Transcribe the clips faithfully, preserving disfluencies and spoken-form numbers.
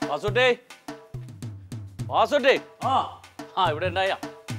വാസുട്ടേ വാസുട്ടേ ആ ആ ഇവിടെ ഉണ്ടായ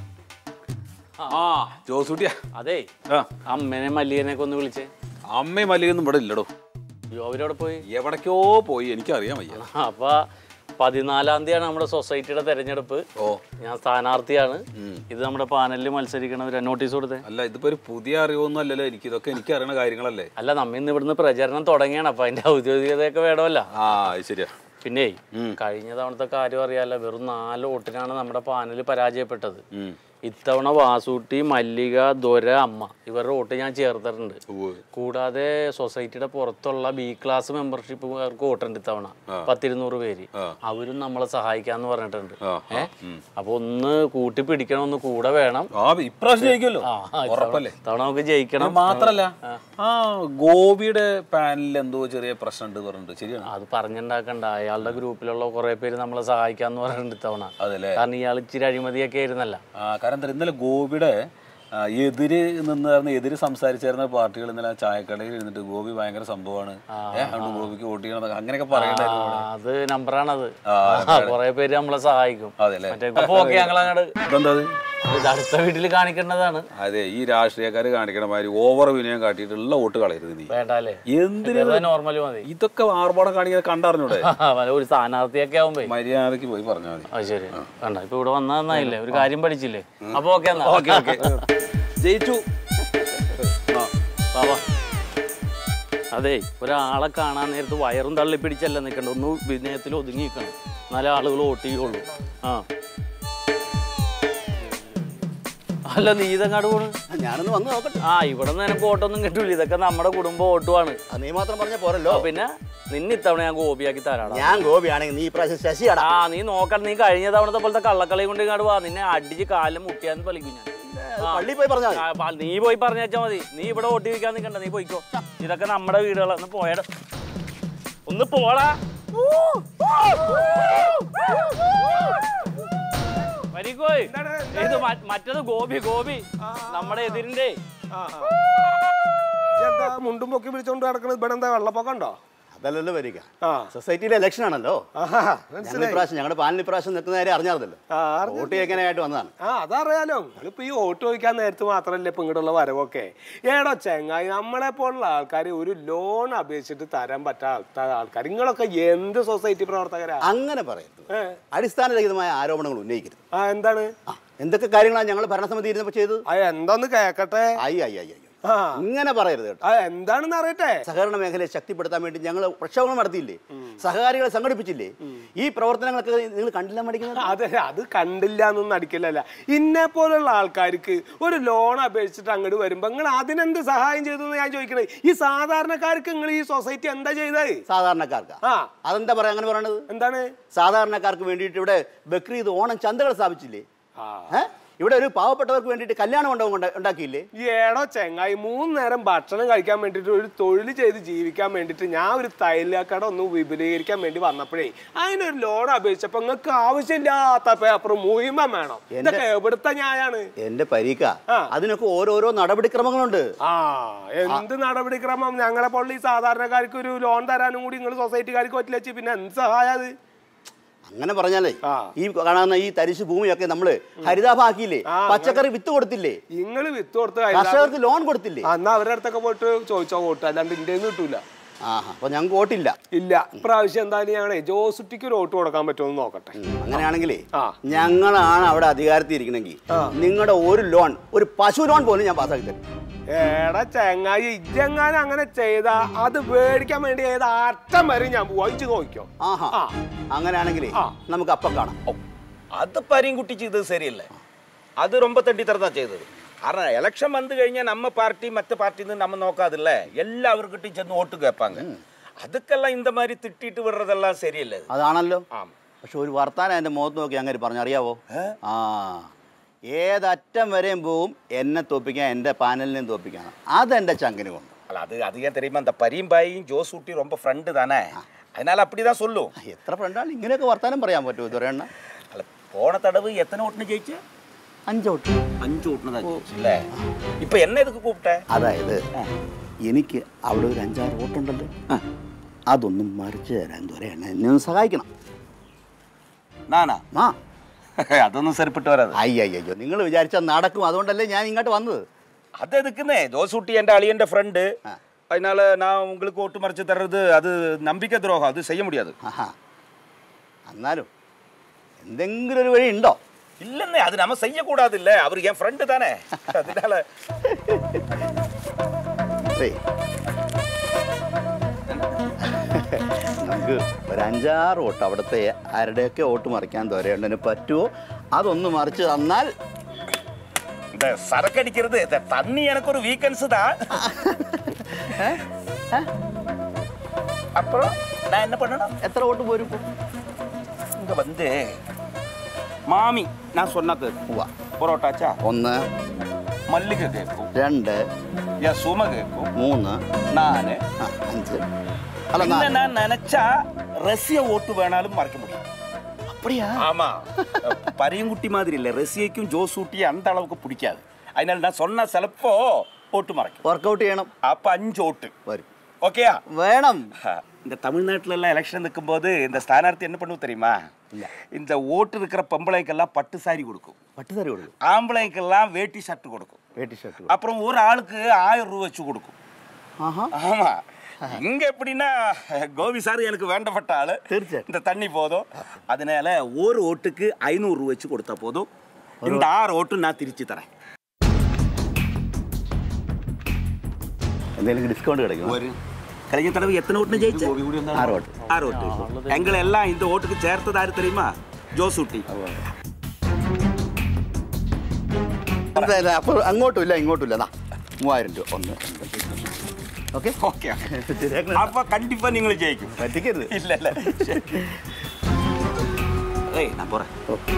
ആ ജോസൂട്ടിയാ. അതെ അമ്മേനെ മല്ലികനെയൊക്കെ ഒന്ന് വിളിച്ചേ. അമ്മയും മല്ലികൊന്നും ഇവിടെ ഇല്ലടോ. അയ്യോ അവരവിടെ പോയി. എവിടേക്കോ പോയി, എനിക്കറിയാൻ വയ്യ. അപ്പൊ പതിനാലാം തീയതിയാണ് നമ്മുടെ സൊസൈറ്റിയുടെ തെരഞ്ഞെടുപ്പ്. ഓ ഞാൻ സ്ഥാനാർത്ഥിയാണ്. ഇത് നമ്മുടെ പാനലിൽ മത്സരിക്കണവര് നോട്ടീസ് കൊടുത്തേ. അല്ല ഇതിപ്പോ ഒരു പുതിയ അറിവൊന്നും അല്ലല്ലോ എനിക്ക്, ഇതൊക്കെ എനിക്ക് അറിയണ കാര്യങ്ങളല്ലേ. അല്ല നമ്മ ഇന്ന് ഇവിടുന്ന് പ്രചരണം തുടങ്ങിയാണ്, അപ്പൊ അതിന്റെ ഔദ്യോഗികതയൊക്കെ വേണമല്ലോ. ആ ശരിയാ. പിന്നെ കഴിഞ്ഞ തവണത്തെ കാര്യം അറിയാലോ, വെറും നാല് വോട്ടിനാണ് നമ്മുടെ പാനൽ പരാജയപ്പെട്ടത്. ഇത്തവണ വാസൂട്ടി, മല്ലിക, ദൊര, അമ്മ ഇവരുടെ വോട്ട് ഞാൻ ചേർത്തിട്ടുണ്ട്. കൂടാതെ സൊസൈറ്റിയുടെ പുറത്തുള്ള ബി ക്ലാസ് മെമ്പർഷിപ്പുകാർക്ക് വോട്ടുണ്ട് ഇത്തവണ പത്തിരുന്നൂറ് പേര്. അവരും നമ്മളെ സഹായിക്കാന്ന് പറഞ്ഞിട്ടുണ്ട്. ഏഹ് അപ്പൊ ഒന്ന് കൂട്ടി പിടിക്കണം, ഒന്ന് കൂടെ വേണം. ഇത്തവണ നമുക്ക് ജയിക്കണം. മാത്രല്ല ആ ഗോപിയുടെ പാനലിൽ എന്തോ ചെറിയ പ്രശ്നം ഉണ്ട് പറഞ്ഞിട്ട് ശരിയാണ്. അത് പറഞ്ഞുണ്ടാക്കണ്ട, അയാളുടെ ഗ്രൂപ്പിലുള്ള കുറെ പേര് നമ്മളെ സഹായിക്കാന്ന് പറഞ്ഞിട്ടുണ്ട് ഇത്തവണ. കാരണം ഇയാൾ ഇച്ചിരി അഴിമതിയൊക്കെ ആയിരുന്നല്ല. കാരണം ഇന്നലെ ഗോപിയുടെ എതിര് നിന്ന് എതിര് സംസാരിച്ചായിരുന്ന പാർട്ടികൾ ഇന്നലെ ചായക്കടയിൽ ഇരുന്നിട്ട് ഗോപി ഭയങ്കര സംഭവമാണ്, ഗോപിക്ക് വോട്ട് ചെയ്യണം അങ്ങനെയൊക്കെ പറയണ്ടായിരുന്നു. അത് നമ്പറാണത്, കുറെ പേര് നമ്മളെ സഹായിക്കും. അടുത്ത വീട്ടിൽ കാണിക്കേണ്ടതാണ്. അതെ, ഈ രാഷ്ട്രീയക്കാര് കാണിക്കണ മാതിരി ഓവർ വിനയം കാട്ടിയിട്ടുള്ള വോട്ട് കളയരുത് നീ. വേണ്ടല്ലേ, എന്തിനാ നോർമൽ മതി. ഇതൊക്കെ ആർഭാടം കാണിക്കാൻ കണ്ടറിഞ്ഞൂടെ? ഒരു സ്ഥാനാർത്ഥിയൊക്കെ ആവുമ്പോ മര്യാദക്ക് പോയി പറഞ്ഞാൽ മതി. അത് ശരി. വേണ്ട, ഇപ്പൊ ഇവിടെ വന്നതന്നായില്ലേ, ഒരു കാര്യം പഠിച്ചില്ലേ. അപ്പൊ ഓക്കെ ജയിച്ചു. അതെ, ഒരാളെ കാണാൻ നേരത്ത് വയറും തള്ളി പിടിച്ചല്ല നിൽക്കണ്ട, ഒന്ന് വിനയത്തിൽ ഒതുങ്ങി നിൽക്കണം, എന്നാലേ ആളുകൾ വോട്ട് ചെയ്യുള്ളൂ. ആ അല്ല നീ ഇതെങ്ങാട് പോണ്? ഞാനൊന്ന് വന്ന് നോക്കട്ടെ. ആ ഇവിടെ നിന്ന് എനിക്ക് വോട്ടൊന്നും കിട്ടൂല, ഇതൊക്കെ നമ്മുടെ കുടുംബ വോട്ടുമാണ്. നീ മാത്രം പറഞ്ഞ പോരല്ലോ. പിന്നെ നിന്നെ ഇത്തവണ ഞാൻ ഗോപിയാക്കി തരാടാ. ഞാൻ ഗോപിയാണെങ്കിൽ നീ ഇപ്രാവശ്യം ശശിയാടാ. ആ നീ നോക്കണം, നീ കഴിഞ്ഞ തവണത്തെ പോലത്തെ കള്ളക്കളി കൊണ്ട് ഇങ്ങോട്ട് വാ, നിന്നെ അടിച്ച് കാലം മുട്ടിയാന്ന് പളിക്കും ഞാൻ. പള്ളി പോയി പറഞ്ഞാ നീ പോയി പറഞ്ഞാ മതി, നീ ഇവിടെ വോട്ട് ചോദിക്കാൻ നിൽക്കണ്ട, നീ പോയിക്കോ. ഇതൊക്കെ നമ്മുടെ വീടുകളാണ്. ഒന്ന് പോയട, ഒന്ന് പോടാ. ഇത് മറ്റത് ഗോപി, ഗോപി നമ്മുടെ എതിരിന്റെ. മുണ്ടും പൊക്കി പിടിച്ചോണ്ട് നടക്കണത് ഇവിടെ എന്താ വെള്ളപ്പൊക്കം ഉണ്ടോ? അതല്ലല്ലോ വരിക, സൊസൈറ്റിയിലെ ഇലക്ഷൻ ആണല്ലോ. ഇപ്രാവശ്യം ഞങ്ങളുടെ പാനൽ ഇപ്രാവശ്യം നിൽക്കുന്ന കാര്യം അറിഞ്ഞാർന്നല്ലോ, വോട്ട് ചോദിക്കാനായിട്ട് വന്നതാണ്. ആ അതറിയാലോ, ഇപ്പൊ ഈ വോട്ട് ചോദിക്കാൻ നേരത്ത് മാത്രല്ലേ ഇപ്പൊ ഇങ്ങോട്ടുള്ള വരവൊക്കെ. ഏടോ ചെങ്ങായി, നമ്മളെ പോലുള്ള ആൾക്കാർ ഒരു ലോൺ അപേക്ഷിച്ചിട്ട് തരാൻ പറ്റാത്ത ആൾക്കാർ, നിങ്ങളൊക്കെ എന്ത് സൊസൈറ്റി പ്രവർത്തകരാ? അങ്ങനെ പറയുന്നത് അടിസ്ഥാനരഹിതമായ ആരോപണങ്ങൾ ഉന്നയിക്കരുത്. ആ എന്താണ്, എന്തൊക്കെ കാര്യങ്ങളാണ് ഞങ്ങൾ ഭരണസമിതി ഇരുന്നപ്പോ ചെയ്തത്? ആ എന്താന്ന് കേക്കട്ടെ. അയ്യ അയ്യ അയ്യോ, ഇങ്ങനെ പറയരുത് കേട്ടോ. എന്താണെന്ന് അറിയട്ടെ. സഹകരണ മേഖലയെ ശക്തിപ്പെടുത്താൻ വേണ്ടി ഞങ്ങൾ പ്രക്ഷോഭം നടത്തിയില്ലേ, സഹകാരികളെ സംഘടിപ്പിച്ചില്ലേ? ഈ പ്രവർത്തനങ്ങളൊക്കെ നിങ്ങൾ കണ്ടില്ല മടിക്കുന്നത്? അതെ, അത് കണ്ടില്ല എന്നൊന്നും അടിക്കില്ലല്ല. ഇന്നെ പോലുള്ള ആൾക്കാർക്ക് ഒരു ലോൺ അപേക്ഷിച്ചിട്ട് അങ്ങോട്ട് വരുമ്പോ നിങ്ങൾ അതിനെന്ത് സഹായം ചെയ്തു എന്ന് ഞാൻ ചോദിക്കണേ. ഈ സാധാരണക്കാർക്ക് നിങ്ങൾ ഈ സൊസൈറ്റി എന്താ ചെയ്തത്? സാധാരണക്കാർക്ക് ആ അതെന്താ പറയാ അങ്ങനെ പറയണത്? എന്താണ്? സാധാരണക്കാർക്ക് വേണ്ടിയിട്ട് ഇവിടെ ബക്രീദ്, ഓണം ചന്തകൾ സ്ഥാപിച്ചില്ലേ? ഇവിടെ ഒരു പാവപ്പെട്ടവർക്ക് വേണ്ടിയിട്ട് കല്യാണ മണ്ഡപം ഉണ്ടാക്കിയില്ലേ? ഏടോ ചെങ്ങായി, മൂന്ന് നേരം ഭക്ഷണം കഴിക്കാൻ വേണ്ടിട്ട് ഒരു തൊഴിൽ ചെയ്ത് ജീവിക്കാൻ വേണ്ടിട്ട് ഞാൻ ഒരു തൈലക്കട ഒന്ന് വിപുലീകരിക്കാൻ വേണ്ടി വന്നപ്പോഴേ അതിനൊരു ലോൺ അപേക്ഷിച്ചപ്പോ നിങ്ങൾക്ക് ആവശ്യമില്ലാത്ത പേപ്പർ മുഴുവൻ വേണം. ഇതൊക്കെ എവിടുത്തെ ന്യായാണ്? എന്റെ പരീക്ക, അതിനൊക്കെ ഓരോരോ നടപടിക്രമങ്ങളുണ്ട്. ആ എന്ത് നടപടിക്രമം? ഞങ്ങളെ പോലെ ഈ സാധാരണക്കാർക്ക് ഒരു ലോൺ തരാനും കൂടി നിങ്ങൾ സൊസൈറ്റിക്കാർക്ക് പറ്റില്ല, പിന്നെ എന്ത് സഹായം അത്? അങ്ങനെ പറഞ്ഞാലേ ഈ കാണുന്ന ഈ തരിശു ഭൂമിയൊക്കെ നമ്മള് ഹരിതാഭാക്കിയില്ലേ, പച്ചക്കറി വിത്ത് കൊടുത്തില്ലേ, നിങ്ങള് വിത്ത് കൊടുത്ത് കർഷകർക്ക് ലോൺ കൊടുത്തില്ലേ? അന്ന് അവരുടെ അടുത്തൊക്കെ പോയിട്ട് ചോദിച്ചോ വോട്ട്, അല്ലാണ്ട് ഇന്ത്യന്ന് കിട്ടൂല. ആഹാ, അപ്പൊ ഞങ്ങൾക്ക് വോട്ടില്ല. ഇല്ല, ഇപ്രാവശ്യം എന്തായാലും ഞങ്ങളെ ജോസുട്ടിക്ക് ഒരു വോട്ട് കൊടുക്കാൻ പറ്റുമെന്ന് നോക്കട്ടെ. അങ്ങനെയാണെങ്കിലേ ഞങ്ങളാണ് അവിടെ അധികാരത്തിൽ ഇരിക്കണമെങ്കിൽ നിങ്ങളുടെ ഒരു ലോൺ, ഒരു പശു ലോൺ പോലും ഞാൻ പാസ്സാക്കി തരും. ഏടാ ചെങ്ങായി, ഇജെങ്ങാനും അങ്ങനെ ചെയ്താ അത് മേടിക്കാൻ വേണ്ടി ഏത് അറ്റം വരെ ഞാൻ വായിച്ചു നോക്കിയോ. ആഹാ, അങ്ങനെയാണെങ്കിലേ നമുക്ക് അപ്പം കാണാം. അത് പരിൻകുട്ടി ചെയ്തത് ശരിയല്ലേ, അത് ரொம்ப തെണ്ടിത്തരത്താ ചെയ്തത്. കാരണം എലക്ഷൻ വന്നു കഴിഞ്ഞാൽ നമ്മ പാർട്ടി മറ്റു പാർട്ടിന്ന് നമ്മ നോക്കാതില്ലേ, എല്ലാവർക്കിട്ടും ചെന്ന് വോട്ട് കേൾപ്പാങ്ക. അതുക്കെല്ലാം இந்த மாதிரி തിട്ടിട്ട് വിടുறதெல்லாம் ശരിയല്ലേ? അതാണല്ലോ. പക്ഷെ ഒരു വർത്താനം എന്റെ മുഖത്ത് നോക്കി അങ്ങനെ പറഞ്ഞറിയാവോ? ആ ഏതറ്റം വരെയും പോവും എന്നെ തോപ്പിക്കാൻ, എൻ്റെ പാനലിനെയും തോപ്പിക്കണം. അതെന്റെ ചങ്കിന് കൊണ്ട്. അല്ല അത് അധികം தெரியுமா, அந்த பரிம்பாயும் ஜோசூட்டி ரொம்ப ஃப்ரெண்டு தானே, அதனால அப்படிதான் சொல்லும். എത്ര ഫ്രണ്ടാണ് ഇങ്ങനെയൊക്കെ വർത്താനം പറയാൻ പറ്റുമോ ഇതുവരെണ്ണ? അല്ല പോണ തടവ് എത്ര വോട്ടിന് ജയിച്ച? അഞ്ച് വോട്ട്. അഞ്ച് വോട്ടിന് ജയിച്ചല്ലേ? ഇപ്പൊ എന്നെ ഇതൊക്കെ കൂപ്പിട്ടെ. അതായത് എനിക്ക് അവിടെ ഒരു അഞ്ചാറ് വോട്ടുണ്ടല്ലോ, അതൊന്നും മറിച്ച് തരാൻ ദൂരെയാണ്, എന്നെ ഒന്ന് സഹായിക്കണം. നാനാ ആ അതൊന്നും സെറിപ്പിട്ട് വരാതെ. അയ്യോ നിങ്ങൾ വിചാരിച്ചാൽ നടക്കും, അതുകൊണ്ടല്ലേ ഞാൻ ഇങ്ങോട്ട് വന്നത്. അത് എതുക്കുന്നേ ജോസൂട്ടി എൻ്റെ അളിയൻ്റെ ഫ്രണ്ട്, அதனால நான் உங்களுக்கு ஓட்டு மறைச்சு தர்றது அது நம்பிக்கை துரோகம், அது செய்ய முடியாது. എന്നാലും എന്തെങ്കിലും ഒരു വഴി ഉണ്ടോ? இல்லைன்னே, அது நம்ம செய்யக்கூடாது. இல்லை, அவர் என் ஃப்ரெண்டு தானே, அதனால നമുക്ക് ഒരു അഞ്ചാറ് വോട്ട് അവിടുത്തെ ആരുടെയൊക്കെ വോട്ട് മറിക്കാൻ തോരേണ്ടതിന് പറ്റുമോ അതൊന്ന് മറിച്ച് തന്നാൽ. இந்த சரக்கு அடிக்கிறது இந்த தண்ணி எனக்கு ஒரு வீக்கன்ஸ் தான். அப்புறம் நான் என்ன பண்ணணும்? എത്ര വോട്ട് പോരും? இங்க வந்து மாமி நான் சொன்னது പൊറോട്ടാച്ചാ ഒന്ന്, മല്ലിക കേക്കും രണ്ട്, യസുമ കേക്കും മൂന്ന്, നാല്, അഞ്ച്. അല്ല ഞാൻ നനച്ചാ റസിയ വോട്ട് വേണാലും മറக்க முடியும். அப்படியா? ஆமா, பரியங்குட்டி மாதிரி இல்லை, ரசியைக்கும் ஜோசூட்டி அந்த அளவுக்கு பிடிக்காது. அதனால நான் சொன்ன சிலப்போ ஓட்டு மறைக்கும். വർക്കൗട്ട് ചെയ്യണം. அப்போ அஞ்சு ஓட்டு വരും. ஓகேயா? വേണം. இந்த தமிழ்நாட்டில எல்லாம் எலெக்ஷன் நிற்கும்போது இந்த ஸ்தானார்த்தி என்ன பண்ணுவோம் தெரியுமா? இந்த ஓட்டு இருக்கிற பொம்பளைக்கெல்லாம் பட்டு சாரி கொடுக்கும், പട്ട് സാരി കൊടുക്കും. ஆம்பளைக்கெல்லாம் வேட்டி ஷர்ட் கொடுக்கும், വേട്ടി ഷർട്ട്. அப்புறம் ஒரு ஆளுக்கு ஆயிரம் ரூபா வச்சு கொடுக்கும். ஆமா, இங்க எப்படின்னா கோபி சார் எனக்கு வேண்டப்பட்ட ஆளு, இந்த தண்ணி போதும், அதனால ஒரு ஓட்டுக்கு ஐநூறு ரூபா வச்சு கொடுத்தா போதும். இந்த ஆறு ஓட்டு நான் തിരിച്ചു തരാം. എന്തെങ്കിലും ഡിസ്കൗണ്ട് கிடைக்கும்? ஒரு കഴിഞ്ഞ തടവ് എത്ര ഓട്ടിന് ജയിച്ചു? ആറ് വോട്ട്. ആറ് ഓട്ട്. എങ്ങളെല്ലാം இந்த ஓட்டுக்கு ചേർത്തത് ആര് தெரியுமா? ജോസൂട്ടി. അപ്പോൾ അങ്ങോട്ടും ഇല്ല ഇങ്ങോട്ടും ഇല്ല. മൂവായിരം രൂപ ഒന്ന്. ഓക്കെ ഓക്കെ, അപ്പൊ കണ്ടിപ്പാ നിങ്ങൾ ജയിക്കും. പറ്റിക്കരുത്. ഇല്ല ഇല്ല, ഏയ് ഞാൻ പോറേ.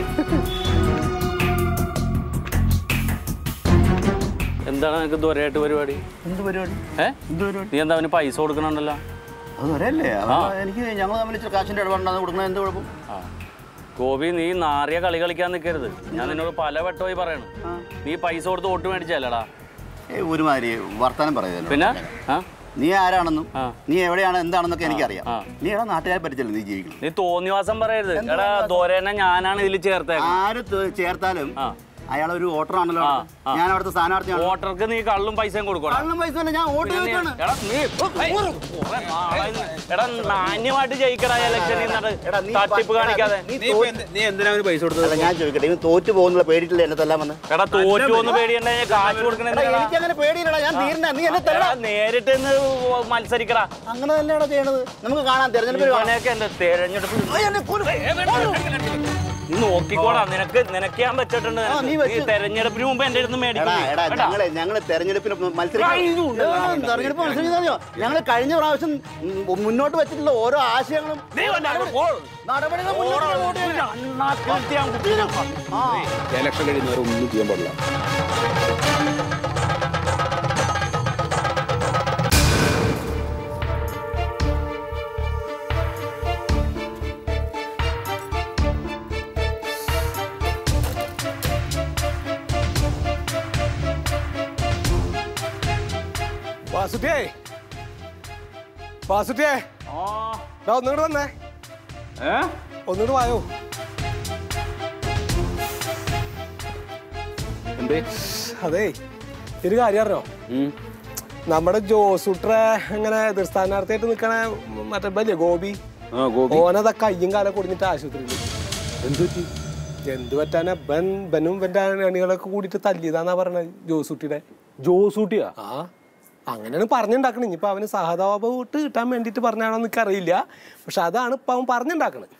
എന്താണ് നിനക്ക് ദൂരമായിട്ട് പരിപാടി? എന്ത് പരിപാടി? ഏഹ് എന്ത് പരിപാടി? നീ എന്താ അവന് പൈസ കൊടുക്കണുണ്ടല്ലോ? അത് വരല്ലേ? എനിക്ക് ഞങ്ങൾ തമ്മിൽ ഇച്ചിരി കാശിൻ്റെ ഇടപാടുണ്ടാകുന്ന കൊടുക്കണത് എന്ത് കുഴപ്പം? ആ ഗോപി, നീ നാറിയ കളി കളിക്കാൻ നിൽക്കരുത്. ഞാൻ നിന്നോട് പല വട്ടമായി പറയണം, നീ പൈസ കൊടുത്ത് വോട്ട് മേടിച്ചല്ലടാ. ഏ ഒരുമാതിരി വർത്താനം പറയുന്നത്. പിന്നെ ആ നീ ആരാണെന്നും നീ എവിടെയാണ് എന്താണെന്നൊക്കെ എനിക്കറിയാം. നീ എടാ നാട്ടുകാരെ പറ്റിച്ചല്ലോ നീ ജീവിക്കണം. നീ തോന്നിവാസം പറയരുത്. എടാ ദോരേനെ ഞാനാണ് ഇതിൽ ചേർത്തേ. ആര് ചേർത്താലും അയാളൊരു വോട്ടറാണല്ലോ. ഞാൻ അവിടുത്തെ സ്ഥാനാർത്ഥിയാണ്. വോട്ടർക്ക് നീ കള്ളും പൈസയും കൊടുക്കണം. കള്ളും പൈസ ഞാൻ വോട്ട് ചോദിക്കാണ്. എടാ മാന്യമായിട്ട് ജയിക്കടാ ഇലക്ഷനിൽ തട്ടിപ്പ് കാണിക്കാതെ. നീ എന്തിനാ പൈസ കൊടുത്തത്? ഞാൻ ചോദിക്കട്ടെ, ഇവൻ തോറ്റു പോകുന്നുള്ള പേടിയിട്ടില്ല എന്നെ തല്ലാൻ വന്ന്? എടാ തോറ്റു ഒന്ന് പേടിയണ്ട, കാശ് കൊടുക്കണേ. എനിക്കങ്ങനെ പേടിയില്ലടാ, ഞാൻ തീരുന്ന നീ എന്നെ തരാ. നേരിട്ട് മത്സരിക്കടാ. അങ്ങനെ തന്നെയാണോ ചെയ്യണത്? നമുക്ക് കാണാം തെരഞ്ഞെടുപ്പ്. എന്റെ തെരഞ്ഞെടുപ്പ് നീ നോക്കിക്കോടാ. നിനക്ക് നിനക്ക് ഞാൻ വെച്ചിട്ടുണ്ട്. തെരഞ്ഞെടുപ്പിന് മുമ്പ് എന്റെ അടുത്ത് മേടിക്കും. ഞങ്ങള് ഞങ്ങള് തെരഞ്ഞെടുപ്പിന് മത്സരിക്കും. തെരഞ്ഞെടുപ്പ് മത്സരിക്കുന്നോ? ഞങ്ങള് കഴിഞ്ഞ പ്രാവശ്യം മുന്നോട്ട് വെച്ചിട്ടുള്ള ഓരോ ആശയങ്ങളും നടപടികൾ ഇലക്ഷൻ കഴിയുന്നവരെ ഒന്നും ചെയ്യാൻ പാടില്ല. വാസുട്ടിയേ, വാസുട്ടിയേ, ഒന്നുകൂടെ വന്നേ, ഒന്നുകൂടെ വായോ. അതേ ഒരു കാര്യം അറിയോ? നമ്മുടെ ജോസൂട്രെ ഇങ്ങനെ എതിർ സ്ഥാനാർത്ഥിയായിട്ട് നിൽക്കണ മറ്റേ വലിയ ഗോപി, ഓനതാ കയ്യും കാലം കുടിഞ്ഞിട്ട് ആശുപത്രിയിൽ. എന്ത് പറ്റി? എന്ത് പറ്റാനാ? ബൻ ബനും ബന്റെ അണികളൊക്കെ കൂടിയിട്ട് തല്ലിയതാന്നാ പറഞ്ഞത് ജോസൂട്ടിയുടെ. ജോസൂട്ടിയാ? ആ അങ്ങനെയാണ് പറഞ്ഞുണ്ടാക്കണത്. ഇനിയിപ്പോ അവന് സഹതാപ വോട്ട് കിട്ടാൻ വേണ്ടിട്ട് പറഞ്ഞാണോ എനിക്ക് അറിയില്ല, പക്ഷെ അതാണ് ഇപ്പൊ അവൻ പറഞ്ഞുണ്ടാക്കണത്.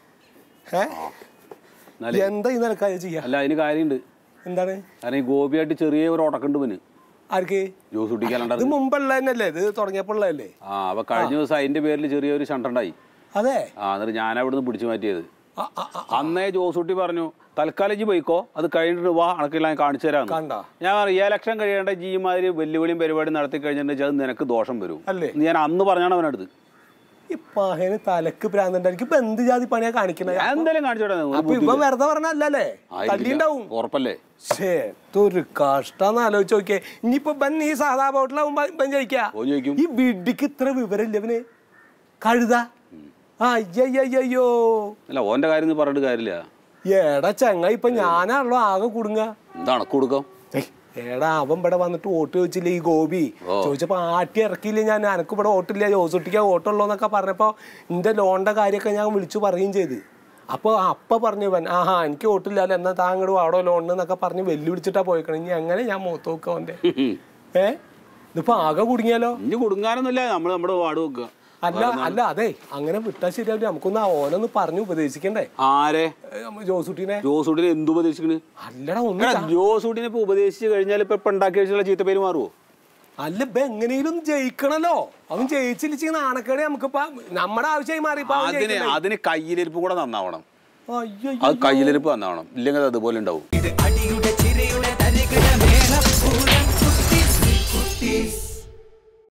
ഏഹ് എന്താ ഈ നിലക്കാര്യം ചെയ്യാ? അല്ല, അതിന് കാര്യമുണ്ട്. എന്താണ്? കാരണം ഈ ഗോപിയായിട്ട് ചെറിയ ഒരു ഉടക്കുണ്ട് പിന്നെ. ആർക്ക്? ജോസൂട്ടിക്ക്. ഇത് മുമ്പുള്ള തന്നെയല്ലേ? ഇത് തുടങ്ങിയപ്പോഴല്ലേ? ആ അപ്പൊ കഴിഞ്ഞ ദിവസം അതിന്റെ പേരിൽ ചെറിയൊരു ഷണ്ടുണ്ടായി. അതെ. ആ എന്നിട്ട് ഞാൻ അവിടുന്ന് പിടിച്ചു മാറ്റിയത്. അന്നേ ജോസൂട്ടി പറഞ്ഞു തൽക്കാലം ജി പോയിക്കോ, അത് കഴിഞ്ഞിട്ട് വാ അണക്കെല്ലാം കാണിച്ചു തരാം. ഞാൻ ഈ ഇലക്ഷൻ കഴിയേണ്ട ജീമാതിരി വെല്ലുവിളിയും പരിപാടി നടത്തി കഴിഞ്ഞിട്ടുണ്ടെങ്കിൽ അത് നിനക്ക് ദോഷം വരും അല്ലേ? ഞാൻ അന്ന് പറഞ്ഞാണ് അവനടുത്ത്. ഈ പഹന് തലക്ക് പ്രാന്തണ്ടായിരിക്കും. ഇപ്പൊ എന്ത് ജാതി പണിയാ കാണിക്കണേ? എന്തായാലും കാണിച്ചോട്ടെ. ഇപ്പൊ വെറുതെ പറഞ്ഞല്ലേ? തല്ലിണ്ടാവും. ഉറപ്പല്ലേ? ഒരു കഷ്ടാന്ന് ആലോചിച്ച് നോക്കിയേ. ഇനിയിപ്പോ ബൻ ഈ സാധാ ബോട്ടിലാവുമ്പോ ബൻ ജയിക്കാ. ഈ വിഡിക്ക് ഇത്ര വിവരമില്ല ഇവന്. കഴുത അയ്യയ്യോ അല്ല ഓന്റെ കാര്യം പറഞ്ഞിട്ട് കാര്യമില്ല. ഏടാ ചങ്ങ ഇപ്പൊ ഞാനാണല്ലോ ആകെ കുടുങ്ങ. എന്താണ് കൊടുക്കാം? ഏടാ അവൻ ഇവിടെ വന്നിട്ട് വോട്ട് ചോദിച്ചില്ലേ ഈ ഗോപി ചോദിച്ചപ്പോ ആട്ടി ഇറക്കിയില്ലേ ഞാൻ, എനക്ക് ഇവിടെ വോട്ടില്ല ജോസൂട്ടിക്ക് വോട്ടുള്ളൂന്നൊക്കെ പറഞ്ഞപ്പോ എന്റെ ലോണിന്റെ കാര്യമൊക്കെ ഞാൻ വിളിച്ചു പറയുകയും ചെയ്ത്. അപ്പൊ അപ്പ പറഞ്ഞു ഇവൻ ആഹാ എനിക്ക് വോട്ടില്ലല്ലോ എന്നാ താങ്കൾ വാടോ ലോണിന് എന്നൊക്കെ പറഞ്ഞ് വെല്ലുവിളിച്ചിട്ടാ പോയിക്കണം. ഇനി എങ്ങനെ ഞാൻ മൂത്ത് നോക്കുക അവന്റെ? ഏ ഇതിപ്പോ ആകെ കുടുങ്ങിയാലോ? ഇനി കുടുങ്ങാനൊന്നുമില്ല, നമ്മള് നമ്മുടെ വാട് നോക്കുക. അല്ല അല്ല അതെ അങ്ങനെ വിട്ടാ ശരിയാവില്ല. നമുക്കൊന്ന് ഓനൊന്ന് പറഞ്ഞു ഉപദേശിക്കണ്ടേ? ആരെ? ജോസൂട്ടിനെ. ജോസൂട്ടിനെ എന്ത് ഉപദേശിക്കണ്? അല്ലടാ ഒന്ന് ജോസൂട്ടിനെ ഇപ്പൊ ഉപദേശിച്ച് കഴിഞ്ഞാൽ ഇപ്പൊ ഇപ്പൊ ഉണ്ടാക്കി വെച്ചുള്ള ചീത്ത പേര് മാറുമോ? അല്ല ഇപ്പൊ എങ്ങനെയും ജയിക്കണല്ലോ. അവൻ ജയിച്ചില്ല നാണക്കേടെ നമുക്കിപ്പ നമ്മുടെ ആവശ്യമായി മാറിയപ്പോ അതിന് അതിന് കയ്യിലിരിപ്പ് കൂടെ നന്നാവണം. അത് കയ്യിലിരിപ്പ് നന്നാവണം, ഇല്ലെങ്കിൽ അത് അതുപോലെ ഉണ്ടാവും.